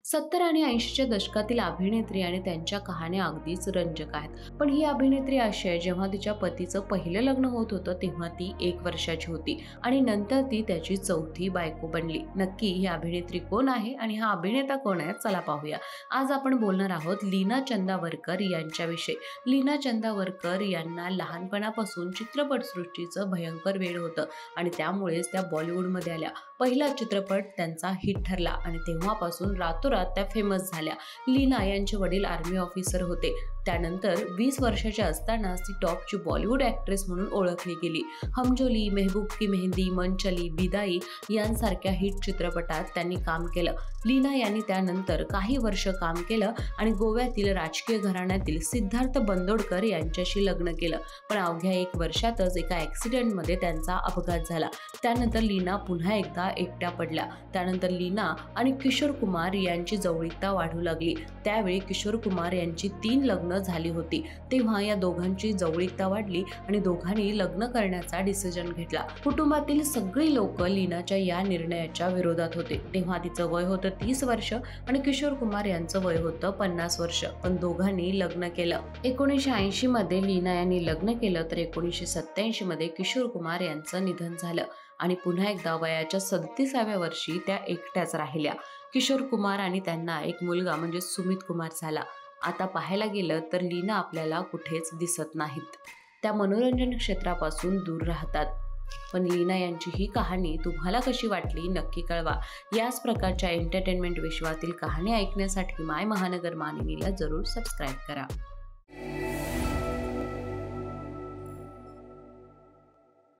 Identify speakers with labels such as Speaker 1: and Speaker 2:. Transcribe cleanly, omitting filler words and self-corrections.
Speaker 1: 70 आणि 80च्या दशकातील अभिनेत्री आणि त्यांच्या कहाण्या अगदीच रंजक आहेत. पण ही अभिनेत्री अशी आहे, जेव्हा तिच्या पतीचं पहिलं लग्न होत होतं तेव्हा ती 1 वर्षाची होती आणि नंतर ती त्याची चौथी बायको बनली. नक्की ही अभिनेत्री कोण आहे आणि हा अभिनेता कोण आहे? चला पाहूया. आज आपण बोलणार आहोत लीना चंदावरकर यांच्याविषयी. लीना चंदावरकर यांना लहानपणापासून चित्रपटसृष्टीचं भयंकर वेड होतं आणि त्यामुळेच त्या बॉलिवूडमध्ये आल्या. पहिला चित्रपट त्यांचा हिट ठरला आणि तेव्हापासून रातोरात त्या फेमस झाल्या. लीना यांचे वडील आर्मी ऑफिसर होते. त्यानंतर 20 वर्षाच्या असतानाच ती टॉपची बॉलिवूड ॲक्ट्रेस म्हणून ओळखली गेली. हमजोली, मेहबूब की मेहंदी, मन चली, बिदाई यांसारख्या हिट चित्रपटात त्यांनी काम केलं. लीना यांनी त्यानंतर काही वर्ष काम केलं आणि गोव्यातील राजकीय घराण्यातील सिद्धार्थ बंदोडकर यांच्याशी लग्न केलं. पण अवघ्या 1 वर्षातच एका ॲक्सिडेंटमध्ये त्यांचा अपघात झाला. त्यानंतर लीना पुन्हा एकदा एकट्या पडल्या. त्यानंतर लीना आणि किशोर कुमार यांची जवळीकता वाढू लागली. त्यावेळी किशोर कुमार यांची 3 लग्न झाली होती. तेव्हा या दोघांची जवळीकता वाढली आणि दोघांनी लग्न करण्याचा डिसिजन घेतला. कुटुंबातील सगळी लोक लीनाच्या या निर्णयाच्या विरोधात होते. तेव्हा तिचं वय होतं 30 वर्ष आणि किशोर कुमार यांचं वय होतं 50 वर्ष. पण दोघांनी लग्न केलं. 1980 मध्ये लीना यांनी लग्न केलं तर 1987 मध्ये किशोर कुमार यांचं निधन झालं आणि पुन्हा एकदा वयाच्या 37व्या वर्षी त्या एकट्याच राहिल्या. किशोर कुमार आणि त्यांना एक मुलगा म्हणजे सुमित कुमार झाला. आता पाहायला गेलं तर लीना आपल्याला कुठेच दिसत नाहीत. त्या मनोरंजन क्षेत्रापासून दूर राहतात. पण लीना यांची ही कहाणी तुम्हाला कशी वाटली नक्की कळवा. याच प्रकारच्या एंटरटेनमेंट विश्वातील कहाणी ऐकण्यासाठी माय महानगर मानिनीला जरूर सबस्क्राईब करा.